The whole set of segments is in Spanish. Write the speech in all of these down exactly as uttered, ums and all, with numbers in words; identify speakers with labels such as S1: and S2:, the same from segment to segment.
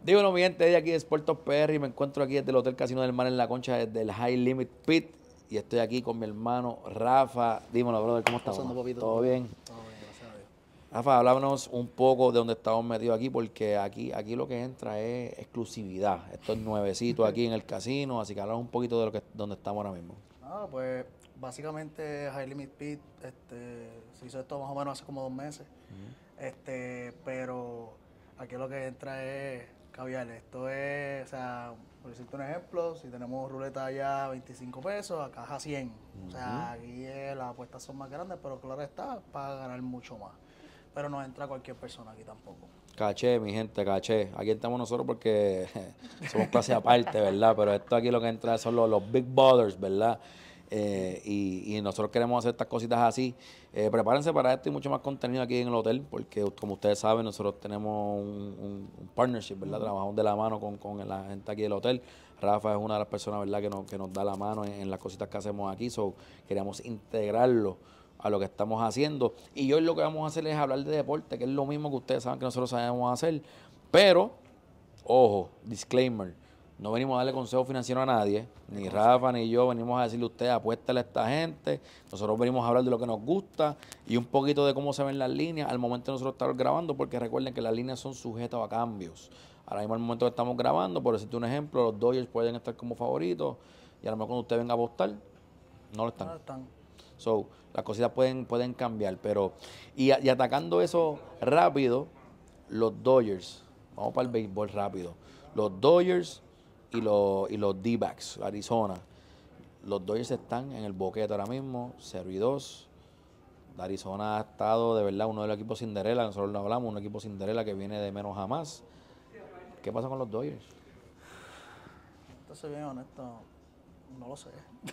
S1: Dímelo, mi gente, de aquí de Sportos P R y me encuentro aquí desde el Hotel Casino del Mar en la Concha, desde el High Limit Pit. Y estoy aquí con mi hermano Rafa. Dímelo, brother, ¿cómo
S2: Pasando,
S1: estamos?
S2: papito,
S1: ¿Todo
S2: todo bien.
S1: bien?
S2: Todo bien, gracias a Dios.
S1: Rafa, háblanos un poco de dónde estamos metidos aquí, porque aquí, aquí lo que entra es exclusividad. Esto es nuevecito aquí en el casino, así que hablamos un poquito de lo que donde estamos ahora mismo.
S2: Nada, pues básicamente High Limit Pit, este, se hizo esto más o menos hace como dos meses. Este, pero aquí lo que entra es caviar. Esto es, o sea, por decirte un ejemplo, si tenemos ruleta allá veinticinco pesos, acá es a cien. O sea, aquí eh, las apuestas son más grandes, pero claro está, para ganar mucho más. Pero no entra cualquier persona aquí tampoco.
S1: Caché, mi gente, caché. Aquí estamos nosotros porque somos clase aparte, ¿verdad? Pero esto aquí lo que entra son los, los Big Brothers, ¿verdad? Eh, y, y nosotros queremos hacer estas cositas así. Eh, prepárense para esto y mucho más contenido aquí en el hotel, porque como ustedes saben, nosotros tenemos un, un- un partnership, ¿verdad? Trabajamos de la mano con, con la gente aquí del hotel. Rafa es una de las personas, ¿verdad?, que nos, que nos da la mano en, en las cositas que hacemos aquí. So, queríamos integrarlo a lo que estamos haciendo. Y hoy lo que vamos a hacer es hablar de deporte, que es lo mismo que ustedes saben que nosotros sabemos hacer. Pero, ojo, disclaimer, no venimos a darle consejo financiero a nadie, ni Rafa ni yo venimos a decirle a usted, apuéstale a esta gente. Nosotros venimos a hablar de lo que nos gusta y un poquito de cómo se ven las líneas al momento de nosotros estar grabando, porque recuerden que las líneas son sujetas a cambios. Ahora mismo al momento que estamos grabando, por decirte un ejemplo, los Dodgers pueden estar como favoritos y a lo mejor cuando usted venga a apostar, no lo están.
S2: No están.
S1: So, las cositas pueden, pueden cambiar, pero... Y, y atacando eso rápido, los Dodgers, vamos para el béisbol rápido, los Dodgers y los, y los D-backs, Arizona. Los Dodgers están en el boquete ahora mismo, cero y dos. Arizona ha estado de verdad uno de los equipos Cinderella, nosotros lo hablamos, un equipo Cinderella que viene de menos a más. ¿Qué pasa con los Dodgers?
S2: Entonces, bien honesto, no lo sé.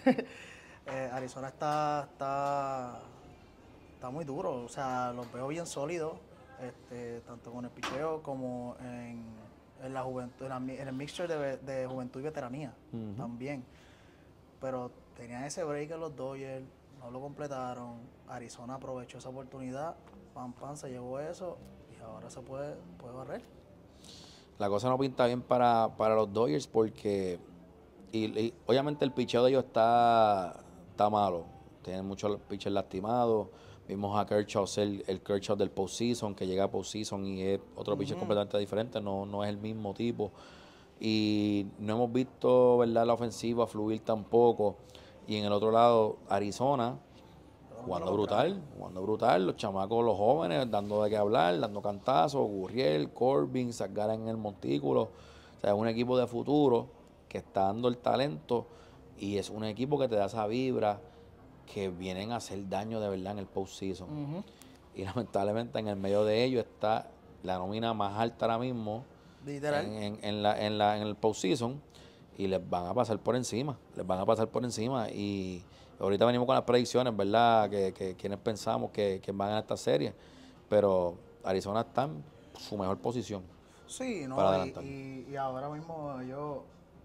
S2: Eh, Arizona está, está, está muy duro, o sea, los veo bien sólidos, este, tanto con el picheo como en, en la juventud, en, la mi- en el mixture de, de juventud y veteranía también. Pero tenían ese break en los Dodgers, no lo completaron. Arizona aprovechó esa oportunidad, pam pam se llevó eso y ahora se puede, puede barrer.
S1: La cosa no pinta bien para, para los Dodgers porque y, y obviamente el picheo de ellos está, está malo. Tienen muchos pitchers lastimados. Vimos a Kershaw ser el Kershaw del postseason, que llega a postseason y es otro pitcher completamente diferente, no, no es el mismo tipo. Y no hemos visto, ¿verdad?, la ofensiva fluir tampoco. Y en el otro lado, Arizona,
S2: Todo lo malo
S1: jugando
S2: contrario.
S1: brutal, jugando brutal, los chamacos, los jóvenes, dando de qué hablar, dando cantazos, Gurriel, Corbin, Zagara en el montículo. O sea, es un equipo de futuro que está dando el talento y es un equipo que te da esa vibra que vienen a hacer daño de verdad en el postseason.
S2: Ujú.
S1: Y lamentablemente en el medio de ellos está la nómina más alta ahora mismo
S2: Literal.
S1: en, en, en la, en, la, en el postseason y les van a pasar por encima, les van a pasar por encima y ahorita venimos con las predicciones, ¿verdad? Que, que quienes pensamos que, que van a esta serie, pero Arizona está en su mejor posición
S2: Sí,
S1: para
S2: no, y,
S1: adelantar.
S2: y, y ahora mismo yo,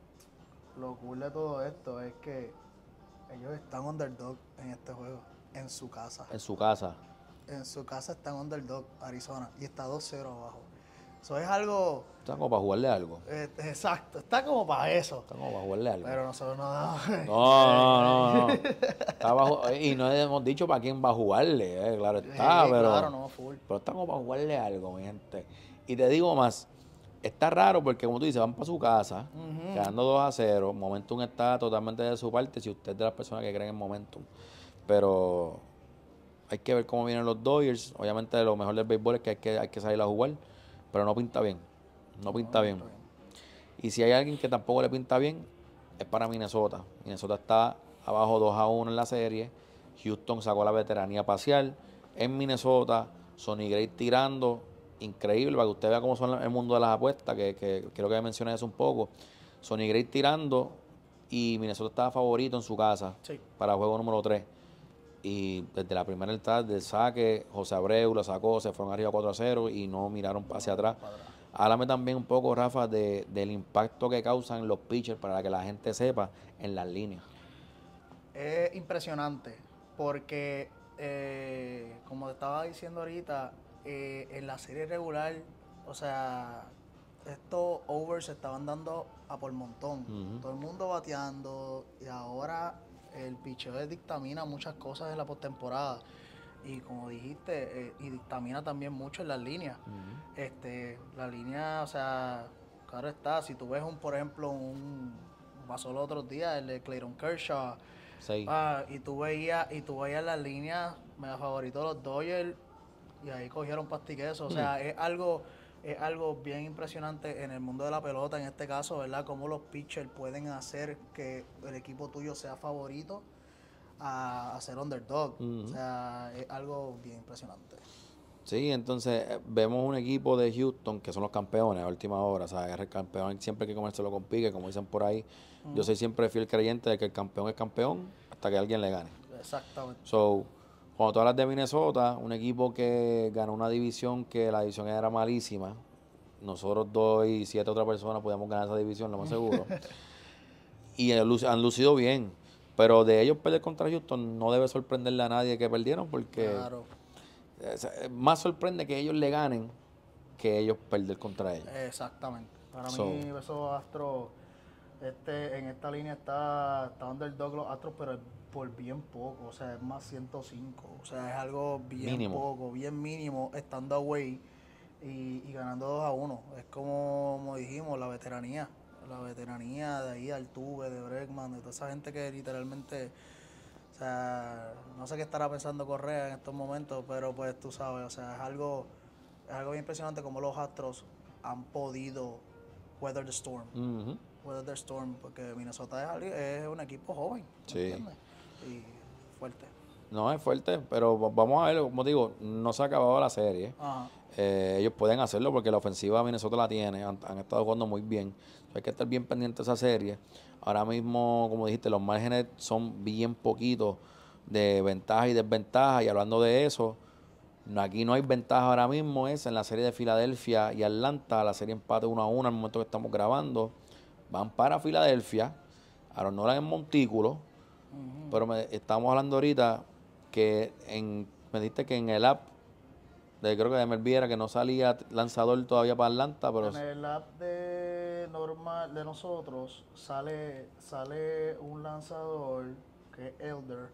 S2: lo cool de todo esto es que ellos están underdog en este juego, en su casa.
S1: En su casa,
S2: En su casa están underdog Arizona y está dos cero abajo. Eso es algo,
S1: está como para jugarle algo,
S2: eh, exacto, está como para eso.
S1: está como para jugarle algo.
S2: Pero nosotros no damos.
S1: No, no, no, no. Está bajo, y no hemos dicho para quién va a jugarle, eh, claro está,
S2: Sí, claro,
S1: pero,
S2: no, full.
S1: pero está como para jugarle algo, mi gente. Y te digo más, está raro porque como tú dices, van para su casa, quedando dos a cero. Momentum está totalmente de su parte si usted es de las personas que creen en Momentum. Pero hay que ver cómo vienen los Dodgers. Obviamente lo mejor del béisbol es que hay que, hay que salir a jugar, pero no pinta bien. No
S2: No,
S1: pinta
S2: no,
S1: bien.
S2: está bien.
S1: Y si hay alguien que tampoco le pinta bien, es para Minnesota. Minnesota está abajo dos a uno en la serie. Houston sacó la veteranía parcial. En Minnesota, Sonny Gray tirando. Increíble, para que usted vea cómo son el mundo de las apuestas, que, que creo que mencioné eso un poco. Sonny Gray tirando y Minnesota estaba favorito en su casa
S2: Sí.
S1: para el juego número tres. Y desde la primera entrada del saque, José Abreu lo sacó, se fueron arriba cuatro a cero y no miraron hacia atrás.
S2: Para atrás.
S1: Háblame también un poco, Rafa, de, del impacto que causan los pitchers para que la gente sepa en las líneas.
S2: Es impresionante porque, eh, como te estaba diciendo ahorita, eh, en la serie regular, o sea, esto o overs se estaban dando a por montón.
S1: Ujú.
S2: Todo el mundo bateando y ahora el picheo dictamina muchas cosas en la postemporada. Y como dijiste, eh, y dictamina también mucho en las líneas.
S1: Ujú.
S2: Este, la línea, o sea, claro está, si tú ves un, por ejemplo, un pasó los otros días, el de Clayton Kershaw,
S1: Sí.
S2: ah, y tú veías, y tú veías las líneas mega favoritos de los Dodgers, y ahí cogieron pastiqueso. O sea, es algo, es algo bien impresionante en el mundo de la pelota, en este caso, ¿verdad? Cómo los pitchers pueden hacer que el equipo tuyo sea favorito a, a ser underdog.
S1: Ujú.
S2: O sea, es algo bien impresionante.
S1: Sí, entonces eh, vemos un equipo de Houston que son los campeones a última hora, o sea, el campeón siempre hay que comérselo con pique, como dicen por ahí. Yo soy siempre fiel creyente de que el campeón es campeón hasta que alguien le gane.
S2: Exactamente.
S1: So, cuando tú hablas de Minnesota, un equipo que ganó una división que la división era malísima, nosotros dos y siete otras personas podíamos ganar esa división, lo más seguro. Y han luc- han lucido bien, pero de ellos perder contra Houston no debe sorprenderle a nadie que perdieron porque
S2: Claro,
S1: eh, se- más sorprende que ellos le ganen que ellos perder contra ellos.
S2: exactamente. Para
S1: So,
S2: mí, esos Astros, este, en esta línea está, está underdog los Astros, pero es por bien poco, o sea, es más ciento cinco. O sea, es algo bien
S1: Mínimo.
S2: poco, bien mínimo, estando away y, y ganando dos a uno. Es como, como dijimos, la veteranía. La veteranía de ahí, de Altuve, de Bregman, de toda esa gente que literalmente, o sea, no sé qué estará pensando Correa en estos momentos, pero pues tú sabes, o sea, es algo, es algo bien impresionante como los Astros han podido weather the storm.
S1: ujú.
S2: Weather the storm, porque Minnesota es, ali- es un equipo joven, ¿me
S1: Sí.
S2: entiendes? Y fuerte.
S1: No es fuerte, pero va- vamos a ver, como digo, no se ha acabado la serie.
S2: Ajá.
S1: Eh, ellos pueden hacerlo porque la ofensiva de Minnesota la tiene, han, han estado jugando muy bien. Hay que estar bien pendiente de esa serie. Ahora mismo, como dijiste, los márgenes son bien poquitos de ventaja y desventaja. Y hablando de eso, no- aquí no hay ventaja ahora mismo, es en la serie de Filadelfia y Atlanta, la serie empate uno a uno al momento que estamos grabando. Van para Filadelfia, Aaron Nola en Montículo, pero me, estamos hablando ahorita que en, me dijiste que en el app de, creo que de Melví era que no salía lanzador todavía para Atlanta, pero
S2: En el app de normal de nosotros sale, sale un lanzador que es Elder,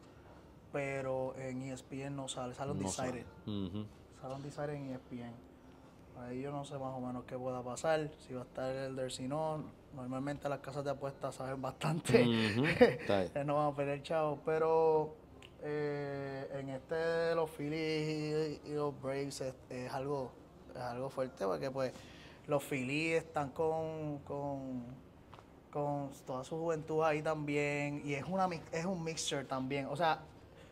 S2: pero en E S P N no sale, sale un
S1: no
S2: decided.
S1: sale. Ujú.
S2: Sale un decided en E S P N. Ahí yo no sé más o menos qué pueda pasar, si va a estar Elder, si no. Normalmente las casas de apuestas saben bastante,
S1: Ujú. Está ahí.
S2: que no van a perder chavos, pero eh, en este de los Phillies y, y los Braves es, es algo es algo fuerte porque pues los Phillies están con, con, con toda su juventud ahí también y es una mix- es un mixture también, o sea,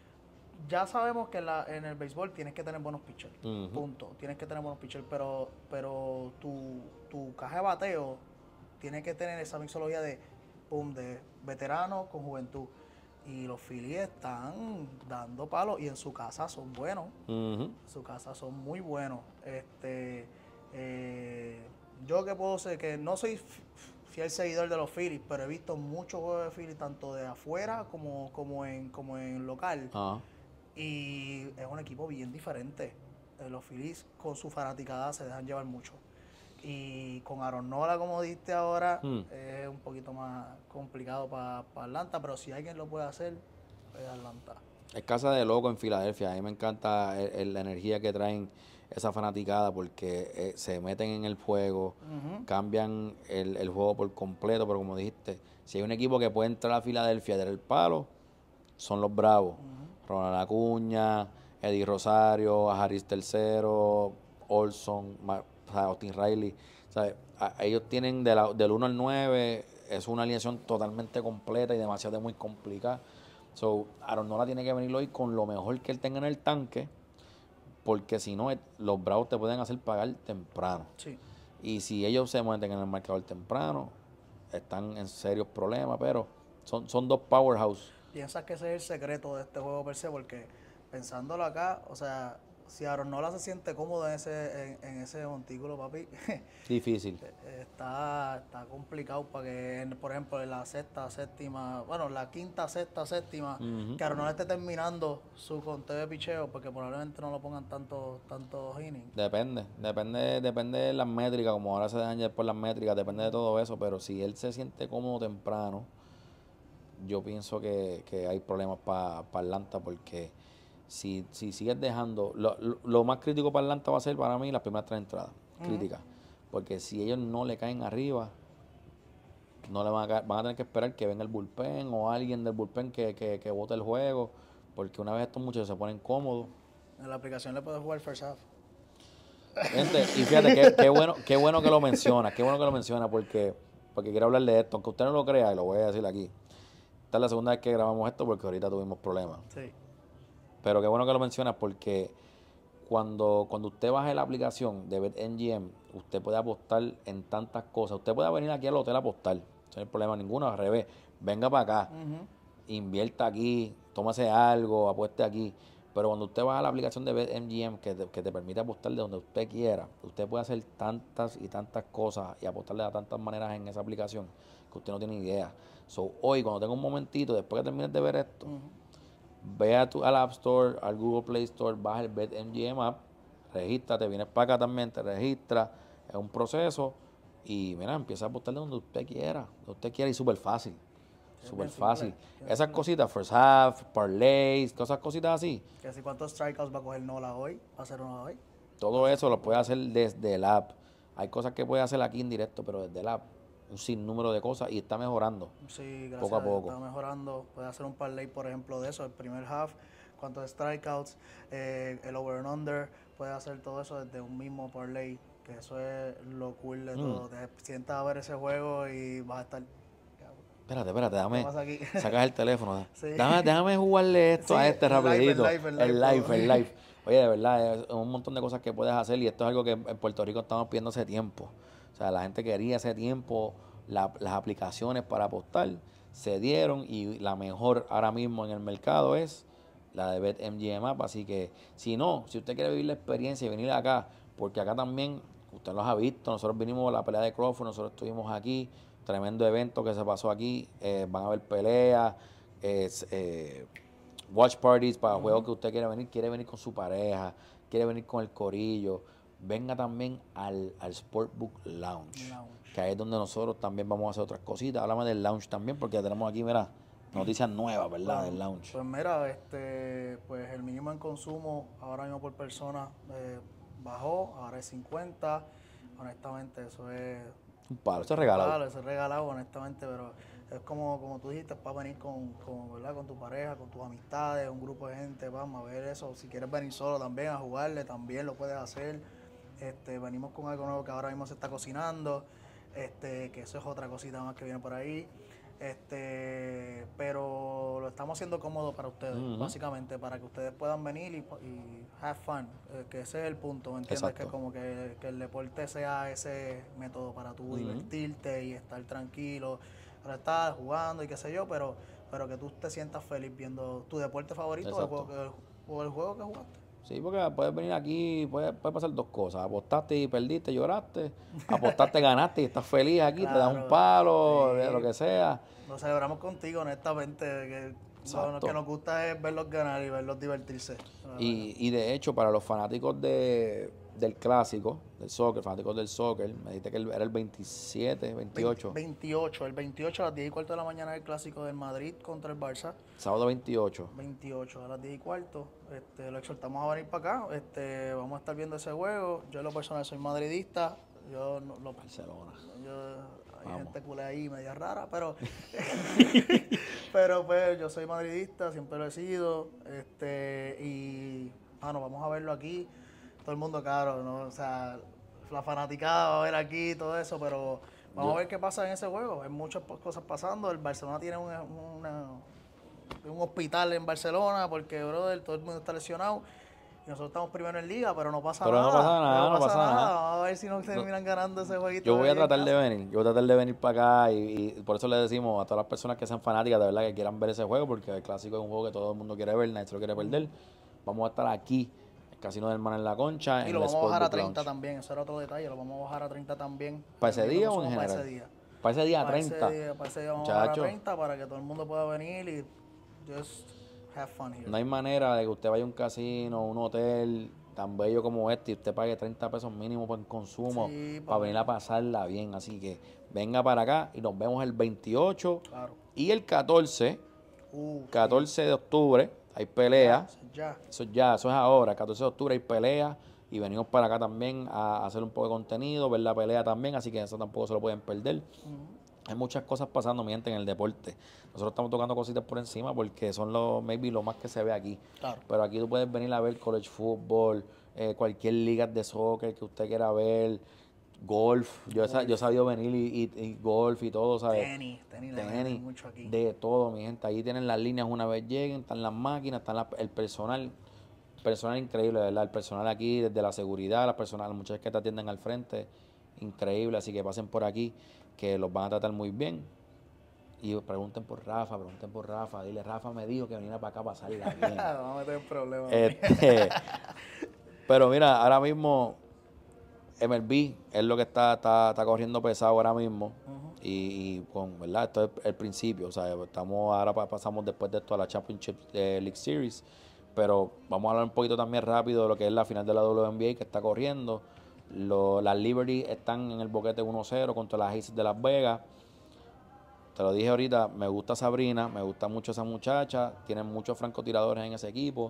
S2: ya sabemos que en, la, en el béisbol tienes que tener buenos pitchers,
S1: Ujú.
S2: punto, tienes que tener buenos pitchers, pero, pero tu, tu caja de bateo tiene que tener esa mixología de, pum, de veterano con juventud. Y los Phillies están dando palos y en su casa son buenos.
S1: Ujú.
S2: En su casa son muy buenos. Este, eh, yo que puedo ser que no soy f- fiel seguidor de los Phillies, pero he visto muchos juegos de Phillies tanto de afuera como, como, en, como en local.
S1: Ajá.
S2: Y es un equipo bien diferente. Eh, Los Phillies con su fanaticada se dejan llevar mucho. Y con Aaron Nola, como diste ahora,
S1: Hmm.
S2: es un poquito más complicado para Atlanta, pero si alguien lo puede hacer, es Atlanta.
S1: Es casa de loco en Filadelfia. A mí me encanta el- el- la energía que traen esa fanaticada porque eh, se meten en el juego,
S2: Ujú.
S1: cambian el, el juego por completo, pero como dijiste, si hay un equipo que puede entrar a Filadelfia y dar el palo, son los Bravos. Ronald Acuña, Eddie Rosario, Harris tercero, Olson, Ma- o sea, Austin Riley. ¿Sabes? A- ellos tienen de la- del uno al nueve, es una alineación totalmente completa y demasiado muy complicada. So, Aaron Nola tiene que venir hoy con lo mejor que él tenga en el tanque, porque si no, eh, los Bravos te pueden hacer pagar temprano.
S2: Sí.
S1: Y si ellos se meten en el marcador temprano, están en serios problemas, pero son, son dos powerhouse.
S2: ¿Piensas que ese es el secreto de este juego per se? Porque pensándolo acá, o sea, si Aaron Nola se siente cómodo en ese, en, en ese montículo, papi,
S1: Difícil.
S2: está, está complicado para que, en- por ejemplo, en la sexta, séptima, bueno, la quinta, sexta, séptima,
S1: Ujú.
S2: que Aaron Nola esté terminando su conteo de picheo, porque probablemente no lo pongan tantos tantos innings.
S1: Depende, depende, depende de las métricas, como ahora se dejan ya por las métricas, depende de todo eso, pero si él se siente cómodo temprano, yo pienso que, que hay problemas para Atlanta porque si, si sigues dejando, lo, lo, lo más crítico para Atlanta va a ser para mí las primeras tres entradas, críticas, porque si ellos no le caen arriba, no le van a, ca- van a tener que esperar que venga el bullpen o alguien del bullpen que, que, que bote el juego, porque una vez estos muchachos se ponen cómodos.
S2: En la aplicación le puedes jugar first half.
S1: Gente, y fíjate, qué, qué bueno, qué bueno que lo menciona, qué bueno que lo menciona, porque, porque quiero hablar de esto, aunque usted no lo crea, y lo voy a decir aquí. Esta es la segunda vez que grabamos esto porque ahorita tuvimos problemas.
S2: Sí.
S1: Pero qué bueno que lo mencionas porque cuando, cuando usted baje la aplicación de BetMGM, usted puede apostar en tantas cosas. Usted puede venir aquí al hotel a apostar, no hay problema ninguno, al revés. Venga para acá,
S2: Ujú.
S1: invierta aquí, tómase algo, apueste aquí. Pero cuando usted baja la aplicación de BetMGM que te, que te permite apostar de donde usted quiera, usted puede hacer tantas y tantas cosas y apostarle de tantas maneras en esa aplicación que usted no tiene idea. So, hoy, cuando tenga un momentito, después que termines de ver esto, ve a tu, al App Store, al Google Play Store, baja el BetMGM app, regístrate, vienes para acá también, te registras, es un proceso y mira, empieza a apostar de donde usted quiera, donde usted quiera y súper fácil.
S2: Es
S1: Súper
S2: bien simple,
S1: fácil.
S2: bien
S1: Esas
S2: simple.
S1: cositas, first half, parlays, cosas cositas así,
S2: Que si cuántos strikeouts va a coger Nola hoy, va a hacer uno hoy.
S1: todo eso lo puede hacer desde el app. Hay cosas que puede hacer aquí en directo, pero desde el app, un sinnúmero de cosas y está mejorando
S2: Sí, gracias
S1: poco a
S2: a Dios
S1: poco.
S2: está mejorando. Puede hacer un parlay, por ejemplo, de eso, el primer half, cuántos strikeouts, eh, el over and under, puede hacer todo eso desde un mismo parlay, que eso es lo cool de
S1: Mm.
S2: todo. Te sientas a ver ese juego y vas a estar...
S1: Espérate, espérate,
S2: ¿Qué
S1: dame.
S2: pasa aquí?
S1: Sacas el teléfono.
S2: Sí.
S1: Déjame, déjame jugarle esto
S2: Sí,
S1: a este
S2: el live, el
S1: rapidito.
S2: live, el
S1: El
S2: live,
S1: live,
S2: todo.
S1: el live. Oye, de verdad, es un montón de cosas que puedes hacer y esto es algo que en Puerto Rico estamos pidiendo hace tiempo. O sea, la gente quería hace tiempo la- las aplicaciones para apostar, se dieron y la mejor ahora mismo en el mercado es la de BetMGM App. Así que, si no, si usted quiere vivir la experiencia y venir acá, porque acá también, usted los ha visto, nosotros vinimos a la pelea de Crawford, nosotros estuvimos aquí, tremendo evento que se pasó aquí, eh, van a haber peleas, es, eh, watch parties para juegos que usted quiere venir, quiere venir con su pareja, quiere venir con el corillo, venga también al, al Sportbook Lounge,
S2: Lounge.
S1: que ahí es donde nosotros también vamos a hacer otras cositas. Háblame del lounge también, porque tenemos aquí, mira, noticias nuevas, ¿verdad?
S2: Pues,
S1: Del lounge.
S2: pues mira, este, pues el mínimo en consumo ahora mismo por persona eh, bajó, ahora es cincuenta. Honestamente, eso es
S1: Un palo, esto es
S2: cualquier
S1: regalado.
S2: palo, eso es regalado, honestamente, pero es como, como tú dijiste, para venir con, con, ¿verdad? Con tu pareja, con tus amistades, un grupo de gente, vamos a ver eso. Si quieres venir solo también a jugarle, también lo puedes hacer. Este, venimos con algo nuevo que ahora mismo se está cocinando, este, que eso es otra cosita más que viene por ahí. Este, pero lo estamos haciendo cómodo para ustedes,
S1: Ujú.
S2: básicamente, para que ustedes puedan venir y, y have fun, eh, que ese es el punto, ¿me entiendes?
S1: Exacto.
S2: Que como que, que el deporte sea ese método para tú
S1: Ujú.
S2: divertirte y estar tranquilo, para estar jugando y qué sé yo, pero, pero que tú te sientas feliz viendo tu deporte favorito o el,
S1: Exacto.
S2: juego que, o el juego que jugaste.
S1: Sí, porque puedes venir aquí, puede, puede pasar dos cosas. Apostaste y perdiste, lloraste. Apostaste, ganaste y estás feliz aquí, te das un
S2: Claro,
S1: palo, de lo
S2: sí.
S1: que sea.
S2: Lo celebramos contigo, honestamente, que lo, lo
S1: Exacto.
S2: que nos gusta es verlos ganar y verlos divertirse. la verdad.
S1: Y, y de hecho, para los fanáticos de, del clásico, del soccer, fanáticos del soccer, me dijiste que el- era el veintisiete, veintiocho,
S2: veintiocho, el veintiocho a las diez y cuarto de la mañana el clásico del Madrid contra el Barça.
S1: sábado veintiocho.
S2: veintiocho a las diez y cuarto. Este, lo exhortamos a venir para acá. Este, vamos a estar viendo ese juego. Yo en lo personal soy madridista. Yo no, lo,
S1: Barcelona.
S2: yo, hay
S1: Vamos.
S2: gente culé ahí media rara, pero pero pues yo soy madridista, siempre lo he sido. Este, y bueno, vamos a verlo aquí. Todo el mundo caro, ¿no? O sea, la fanaticada va a ver aquí todo eso, pero vamos
S1: Yo-
S2: a ver qué pasa en ese juego. Hay muchas po- cosas pasando. El Barcelona tiene una, una- un hospital en Barcelona porque, brother, todo el mundo está lesionado. Y nosotros estamos primero en liga, pero no pasa
S1: Pero no
S2: nada.
S1: pasa nada, no pasa nada.
S2: Vamos a ver si nos terminan ganando ese jueguito.
S1: Yo voy
S2: de
S1: a
S2: ahí en
S1: tratar de
S2: casa.
S1: venir, yo voy a tratar de venir para acá y, y por eso le decimos a todas las personas que sean fanáticas de verdad que quieran ver ese juego, porque el clásico es un juego que todo el mundo quiere ver, nadie se lo quiere perder. Vamos a estar aquí Casino del Mar en la Concha.
S2: Y
S1: en
S2: lo
S1: el
S2: vamos a bajar a
S1: Sportbook
S2: treinta
S1: Lounge.
S2: también, eso era otro detalle, lo vamos a bajar a treinta también.
S1: ¿Para ese
S2: También
S1: día
S2: lo
S1: o en
S2: pusimos para
S1: general?
S2: ese día.
S1: Para ese día,
S2: Para
S1: treinta.
S2: ese día, para ese día vamos a bajar a
S1: Muchacho,
S2: treinta para que todo el mundo pueda venir y just have fun here.
S1: no hay manera de que usted vaya a un casino, un hotel tan bello como este y usted pague treinta pesos mínimo por consumo
S2: Sí,
S1: para
S2: papi.
S1: venir a pasarla bien. Así que venga para acá y nos vemos el veintiocho
S2: Claro.
S1: y el catorce.
S2: Uh,
S1: catorce de octubre hay pelea.
S2: sí, ya.
S1: Eso es ya, eso es ahora. catorce de octubre hay pelea. Y venimos para acá también a hacer un poco de contenido, ver la pelea también. Así que eso tampoco se lo pueden perder. Hay muchas cosas pasando, mi gente, en el deporte. Nosotros estamos tocando cositas por encima porque son los, maybe lo más que se ve aquí.
S2: Claro.
S1: Pero aquí tú puedes venir a ver college football, eh, cualquier liga de soccer que usted quiera ver, golf. Yo he, sa- yo he sabido venir y, y- y golf y todo, ¿sabes?
S2: Tenis, tenis, le
S1: Tenis,
S2: meten mucho aquí.
S1: de todo, mi gente. Ahí tienen las líneas una vez lleguen, están las máquinas, están la- el personal. Personal increíble, ¿verdad? El personal aquí, desde la seguridad, las personas, las muchachas que te atienden al frente, increíble. Así que pasen por aquí, que los van a tratar muy bien. Y pregunten por Rafa, pregunten por Rafa. Dile, Rafa me dijo que viniera para acá a pasarla bien.
S2: Vamos a meter en problemas.
S1: Este, pero mira, ahora mismo M L B es lo que está, está, está corriendo pesado ahora mismo. y, y con, ¿verdad? Esto es el principio. O sea, estamos ahora pa- pasamos después de esto a la Championship eh, League Series. Pero vamos a hablar un poquito también rápido de lo que es la final de la W N B A que está corriendo. Lo- las Liberty están en el boquete uno cero contra las Aces de Las Vegas. Te lo dije ahorita, me gusta Sabrina, me gusta mucho esa muchacha, tienen muchos francotiradores en ese equipo,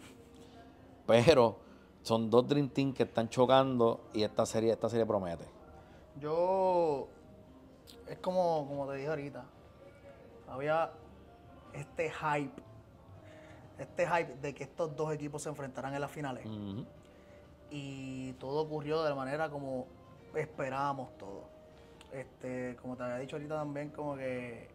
S1: pero son dos Dream Team que están chocando y esta serie, esta serie promete.
S2: Yo, es como, como te dije ahorita, había este hype, este hype de que estos dos equipos se enfrentarán en las finales.
S1: Ujú.
S2: Y todo ocurrió de la manera como esperábamos todo. Este, como te había dicho ahorita también, como que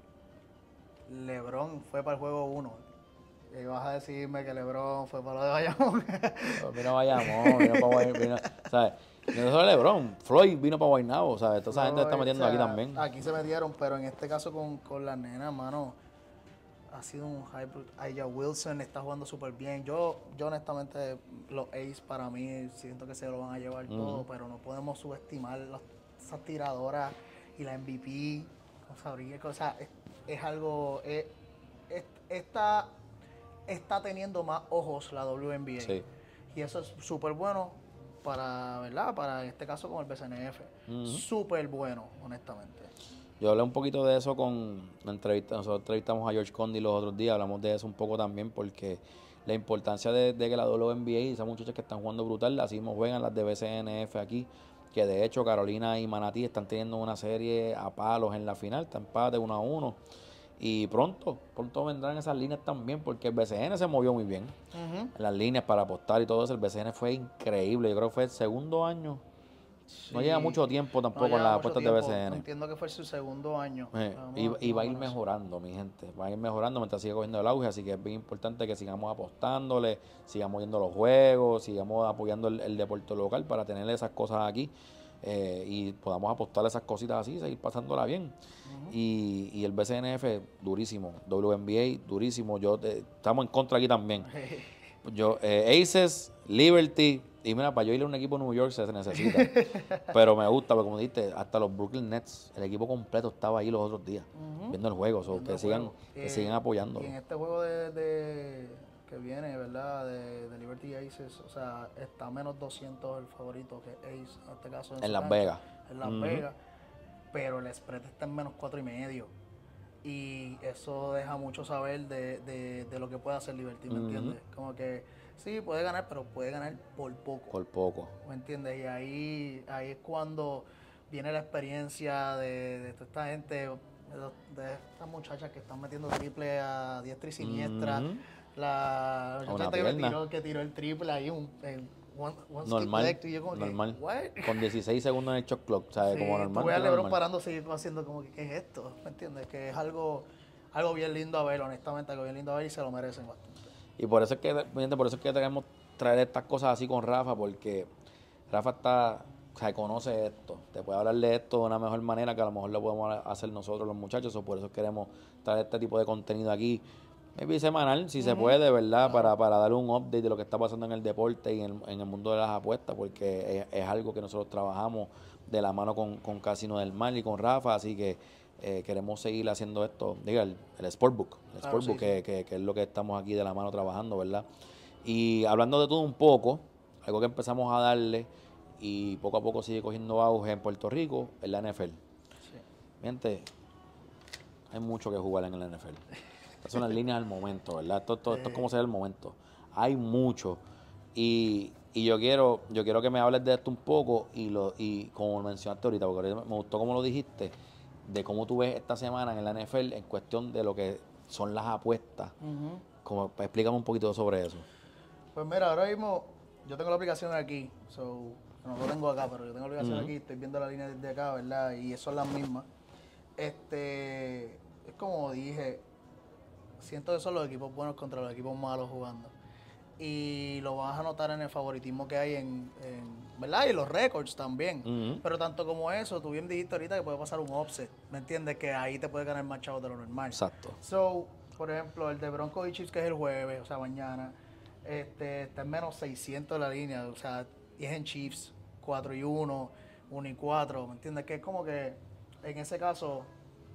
S2: LeBron fue para el juego uno. Y vas a decirme que LeBron fue para lo de Bayamón.
S1: Pero Vino Bayamón, vino para Guay- vino, ¿sabes? No solo LeBron, Floyd vino para Guaynabo, ¿sabes? Toda esa gente está
S2: No,
S1: metiendo
S2: o sea,
S1: aquí también.
S2: Aquí se metieron, pero en este caso con, con las nenas, mano, ha sido un hype. Aya Wilson está jugando súper bien. Yo, yo honestamente, los Ace para mí siento que se lo van a llevar
S1: Ujú.
S2: todo, pero no podemos subestimar las, esas tiradoras y la M V P. Con Sabrina, o sea, es, es algo. Es, es- está, está teniendo más ojos la W N B A.
S1: Sí.
S2: Y eso es súper bueno para, ¿verdad? Para en este caso con el B C N F.
S1: Ujú.
S2: Súper bueno, honestamente.
S1: Yo hablé un poquito de eso con la entrevista. Nosotros entrevistamos a George Condi los otros días, hablamos de eso un poco también porque la importancia de, de que la W N B A y esas muchachas que están jugando brutal, así mismo juegan las de B C N F aquí, que de hecho Carolina y Manatí están teniendo una serie a palos en la final, está empate uno a uno. Y pronto, pronto vendrán esas líneas también, porque el B C N se movió muy bien
S2: Ujú.
S1: en las líneas para apostar y todo eso. El B C N fue increíble, yo creo que fue el segundo año. No
S2: Sí.
S1: lleva mucho tiempo
S2: No
S1: tampoco en
S2: lleva
S1: las
S2: mucho
S1: apuestas de
S2: tiempo.
S1: B C N.
S2: Entiendo que fue su segundo año.
S1: Eh,
S2: Vamos
S1: y,
S2: a-
S1: y va a ir
S2: vamos a eso.
S1: mejorando, mi gente. Va a ir mejorando mientras siga cogiendo el auge. Así que es bien importante que sigamos apostándole, sigamos viendo los juegos, sigamos apoyando el, el deporte local para tener esas cosas aquí eh, y podamos apostar esas cositas así, seguir pasándola bien. y, y el B C N F, durísimo. W N B A, durísimo. Yo eh, estamos en contra aquí también. Yo, eh, Aces, Liberty. Y mira, para yo ir a un equipo de New York se necesita. Pero me gusta, porque como dijiste, hasta los Brooklyn Nets, el equipo completo estaba ahí los otros días,
S2: Ujú.
S1: viendo el juego. So,
S2: Viendo
S1: que
S2: el
S1: sigan,
S2: juego.
S1: que
S2: Eh,
S1: sigan apoyándolo.
S2: Y en este juego de, de- que viene, ¿verdad? De, de Liberty Aces, o sea, está a menos doscientos el favorito que Ace, en este caso.
S1: En
S2: su
S1: Las
S2: cancha,
S1: Vegas.
S2: En Las
S1: Ujú.
S2: Vegas. Pero el spread está en menos cuatro y medio. Y eso deja mucho saber de, de, de lo que puede hacer Liberty, ¿me
S1: Ujú.
S2: entiendes? Como que sí, puede ganar, pero puede ganar por poco.
S1: Por poco.
S2: ¿Me entiendes? Y ahí, ahí es cuando viene la experiencia de, de toda esta gente, de, de estas muchachas que están metiendo triple a diestra y siniestra.
S1: Ujú.
S2: La
S1: A una
S2: muchacha que, me
S1: pierna.
S2: tiró, que tiró el triple ahí, un, en one, one skip
S1: Normal.
S2: directo, y yo como que,
S1: Normal.
S2: ¿what?
S1: Con dieciséis segundos en el shot clock, ¿sabes?
S2: Sí,
S1: Como normal.
S2: tuve a
S1: tiro
S2: LeBron
S1: normal.
S2: parándose y haciendo como que, ¿qué es esto? ¿Me entiendes? Que es algo, algo bien lindo a ver, honestamente, algo bien lindo a ver y se lo merecen bastante.
S1: Y por eso es que, mi gente, por eso es que tenemos traer estas cosas así con Rafa, porque Rafa está, o sea, conoce esto, te puede hablar de esto de una mejor manera que a lo mejor lo podemos hacer nosotros los muchachos, o por eso queremos traer este tipo de contenido aquí, maybe semanal, si se puede, ¿verdad? Para, para dar un update de lo que está pasando en el deporte y en, en el mundo de las apuestas, porque es, es algo que nosotros trabajamos de la mano con, con Casino del Mar y con Rafa, así que eh, queremos seguir haciendo esto, diga, el, el Sportbook, el
S2: Claro,
S1: Sportbook
S2: sí,
S1: que,
S2: sí.
S1: que, que es lo que estamos aquí de la mano trabajando, ¿verdad? Y hablando de todo un poco, algo que empezamos a darle y poco a poco sigue cogiendo auge en Puerto Rico, es la N F L.
S2: Sí.
S1: Gente, hay mucho que jugar en el N F L. Estas son las líneas del momento, ¿verdad? Esto, esto, esto es como sea el momento. Hay mucho. Y, y yo quiero yo quiero que me hables de esto un poco y lo y como mencionaste ahorita, porque ahorita me gustó como lo dijiste, de cómo tú ves esta semana en la N F L en cuestión de lo que son las apuestas.
S2: Ujú.
S1: Como, pues, explícame un poquito sobre eso.
S2: Pues mira, ahora mismo yo tengo la aplicación aquí, so, no lo tengo acá, pero yo tengo la aplicación
S1: Ujú.
S2: aquí, estoy viendo la línea desde acá, ¿verdad? Y son las mismas. Este, es como dije, siento que son los equipos buenos contra los equipos malos jugando. Y lo vas a notar en el favoritismo que hay en, en- ¿verdad? Y los récords también.
S1: Ujú.
S2: Pero tanto como eso, tú bien dijiste ahorita que puede pasar un offset, ¿me entiendes? Que ahí te puede ganar más chavos de lo normal.
S1: Exacto.
S2: So, por ejemplo, el de Broncos y Chiefs, que es el jueves, o sea, mañana, este, está en menos seiscientos la línea, o sea, y es en Chiefs, cuatro y uno, uno y cuatro, ¿me entiendes? Que es como que, en ese caso,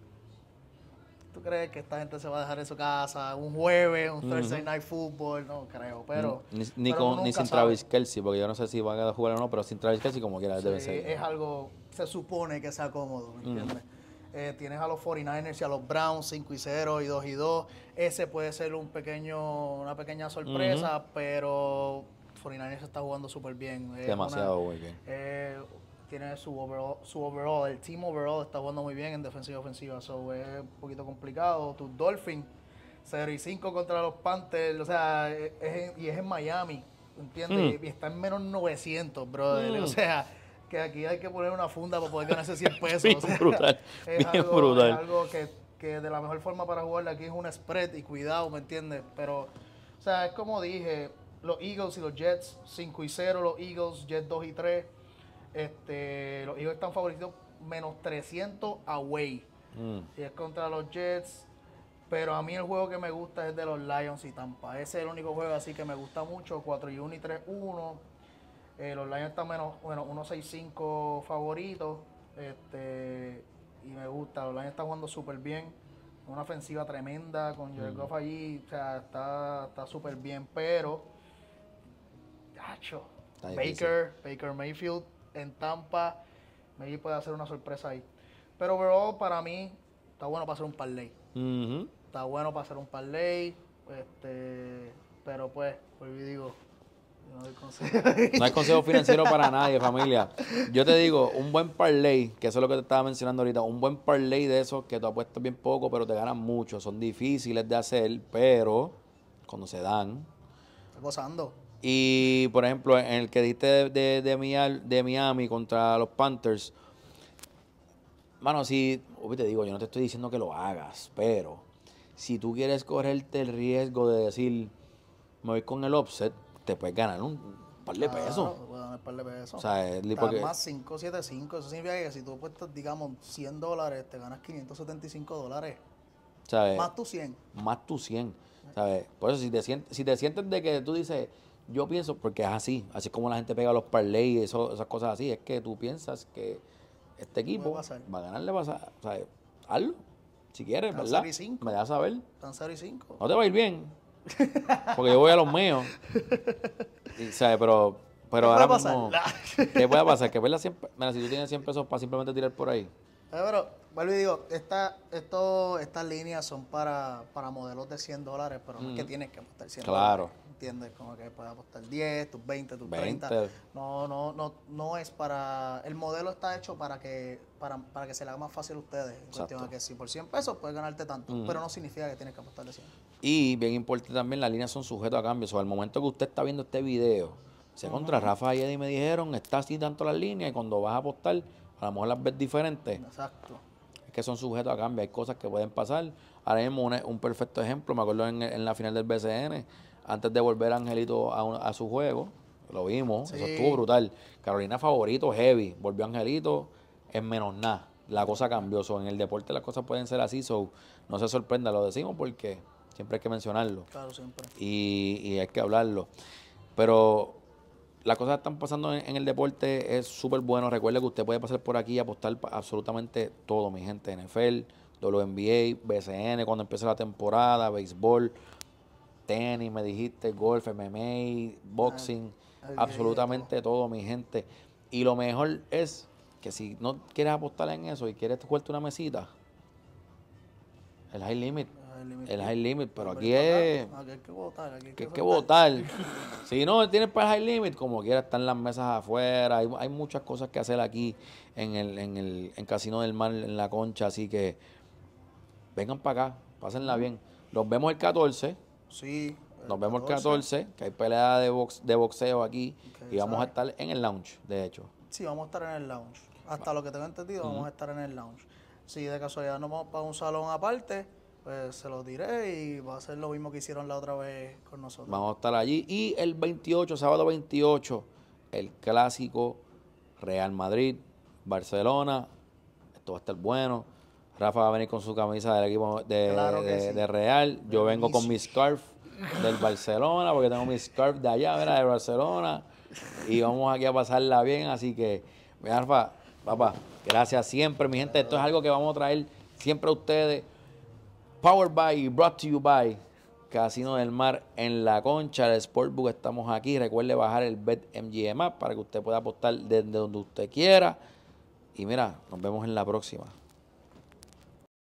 S2: ¿tú crees que esta gente se va a dejar en su casa un jueves, un Thursday Night Football? No creo, pero,
S1: ni ni,
S2: pero uno
S1: con, ni
S2: nunca
S1: sin
S2: sabe.
S1: Travis Kelce, porque yo no sé si van a jugar o no, pero sin Travis Kelce como quiera
S2: Sí,
S1: debe ser.
S2: es algo, se supone que sea cómodo, ¿me entiendes? Eh, tienes a los cuarenta y nueve ers y a los Browns cinco y cero y dos y dos. Ese puede ser un pequeño, una pequeña sorpresa, pero cuarenta y nueve ers está jugando súper bien. Es
S1: Demasiado
S2: una-
S1: muy bien.
S2: eh, tiene su overall, su overall, el team overall está jugando muy bien en defensiva y ofensiva, so es un poquito complicado. Tus Dolphins, cero y cinco contra los Panthers, o sea, es en- y es en Miami, ¿entiendes?
S1: Mm.
S2: Y está en menos novecientos, brother,
S1: Mm.
S2: o sea, que aquí hay que poner una funda para poder ganarse cien pesos.
S1: Bien
S2: o sea,
S1: brutal,
S2: es
S1: bien
S2: algo,
S1: brutal.
S2: Es algo que, que de la mejor forma para jugarle aquí es un spread y cuidado, ¿me entiendes? Pero, o sea, es como dije, los Eagles y los Jets cinco y cero, los Eagles, Jets dos y tres. Este, los Eagles están favoritos menos trescientos away.
S1: Mm.
S2: Y es contra los Jets. Pero a mí el juego que me gusta es de los Lions y Tampa. Ese es el único juego así que me gusta mucho. cuatro y uno y tres uno. Eh, los Lions están menos, bueno, uno seis cinco favoritos. Este, y me gusta. Los Lions están jugando súper bien. Una ofensiva tremenda con Jared Goff allí. O sea, está está súper bien. Pero, gacho,
S1: Está difícil.
S2: Baker, Baker Mayfield en Tampa. Maybe puede hacer una sorpresa ahí. Pero overall, para mí, está bueno para hacer un parlay.
S1: Ujú.
S2: Está bueno para hacer un parlay. Este, pero pues, pues yo digo, yo no doy consejo.
S1: No hay consejo financiero para nadie, familia. Yo te digo, un buen parlay, que eso es lo que te estaba mencionando ahorita, un buen parlay de esos que tú apuestas bien poco, pero te ganan mucho. Son difíciles de hacer, pero cuando se dan.
S2: Está gozando.
S1: Y, por ejemplo, en el que diste de, de, de Miami, de Miami contra los Panthers, mano, si, obvio te digo, yo no te estoy diciendo que lo hagas, pero si tú quieres correrte el riesgo de decir, me voy con el offset, te puedes ganar un par de pesos.
S2: Claro, te puedo dar un par de pesos.
S1: O sea, es li-
S2: Está
S1: porque,
S2: más cinco siete cinco. Eso significa que si tú apuestas, digamos, cien dólares, te ganas quinientos setenta y cinco dólares.
S1: ¿sabes?
S2: Más tu cien.
S1: Más tu cien, ¿sabes? Por eso, si te sientes, si te sientes de que tú dices, yo pienso, porque es así, así como la gente pega los parlays y eso, esas cosas así, es que tú piensas que este equipo
S2: pasar.
S1: va a ganarle, va a, sa- ¿sabes? Hazlo, si quieres,
S2: Están
S1: ¿verdad?
S2: cero y cinco.
S1: Me dejas saber.
S2: Están cero y cinco.
S1: No te va a ir bien, porque yo voy a los míos. Y, ¿sabes? Pero, pero
S2: ¿Qué
S1: ahora
S2: puede
S1: mismo,
S2: pasar?
S1: ¿qué puede pasar? Que pierdas cien pe- Mira, si tú tienes cien pesos para simplemente tirar por ahí.
S2: Eh, Pero, vuelvo y digo, esta, esto, estas líneas son para, para modelos de cien dólares, pero no es que tienes que apostar cien
S1: Claro.
S2: dólares. ¿Entiendes? Como que puedes apostar diez, tus veinte, tus
S1: veinte.
S2: treinta. No, no, no, no es para... El modelo está hecho para que, para, para que se le haga más fácil a ustedes. En cuestión de que si por cien pesos puedes ganarte tanto, pero no significa que tienes que apostar de cien.
S1: Y bien importante también, las líneas son sujetas a cambios. O sea, al momento que usted está viendo este video, se contra Rafa y Eddie me dijeron, está así tanto las líneas y cuando vas a apostar, a lo mejor las ves diferentes.
S2: Exacto.
S1: Es que son sujetos a cambio, hay cosas que pueden pasar. Ahora mismo un, un perfecto ejemplo, me acuerdo en, en la final del B C N, antes de volver a Angelito a, un- a su juego, lo vimos, eso
S2: Sí.
S1: estuvo brutal. Carolina favorito, heavy, volvió Angelito en menos nada. La cosa cambió, so, en el deporte las cosas pueden ser así, so, no se sorprenda, lo decimos porque siempre hay que mencionarlo.
S2: Claro, siempre.
S1: Y, y hay que hablarlo. Pero las cosas que están pasando en, en el deporte es súper bueno. Recuerde que usted puede pasar por aquí y apostar pa- absolutamente todo, mi gente. N F L, W N B A, B C N, cuando empiece la temporada, béisbol, tenis, me dijiste, golf, M M A, boxing,
S2: Ay,
S1: absolutamente todo, mi gente. Y lo mejor es que si no quieres apostar en eso y quieres jugarte una mesita, el high limit,
S2: el límite.
S1: el high limit, pero
S2: Pero
S1: aquí
S2: venir pa'
S1: es
S2: acá. Aquí hay que votar, aquí hay
S1: que
S2: que
S1: hay que
S2: soltar.
S1: votar. Si no tienes para el high limit, como quiera, están las mesas afuera. Hay, hay muchas cosas que hacer aquí en el, en el en Casino del Mar, en la Concha. Así que vengan para acá, pásenla bien. Nos vemos el catorce.
S2: Sí.
S1: Nos vemos el catorce, que hay pelea de, box, de boxeo aquí.
S2: Ok,
S1: Y vamos a
S2: ¿sabes?
S1: estar en el lounge, de hecho.
S2: Sí, vamos a estar en el lounge. Hasta lo que tengo entendido, vamos a estar en el lounge. Si de casualidad nos vamos para un salón aparte, pues se lo diré y va a ser lo mismo que hicieron la otra vez con nosotros.
S1: Vamos a estar allí. Y el veintiocho, sábado veintiocho, el clásico Real Madrid, Barcelona. Esto va a estar bueno. Rafa va a venir con su camisa del equipo de,
S2: Claro que
S1: de-
S2: sí.
S1: de Real. Yo
S2: Del
S1: vengo con mi
S2: inicio.
S1: scarf del Barcelona, porque tengo mi scarf de allá, mira, de Barcelona. Y vamos aquí a pasarla bien. Así que, mira, Rafa, papá, gracias siempre, mi gente. Esto es algo que vamos a traer siempre a ustedes. Powered by y brought to you by Casino del Mar en La Concha, el Sportbook. Estamos aquí. Recuerde bajar el BetMGM app para que usted pueda apostar desde donde usted quiera. Y mira, nos vemos en la próxima.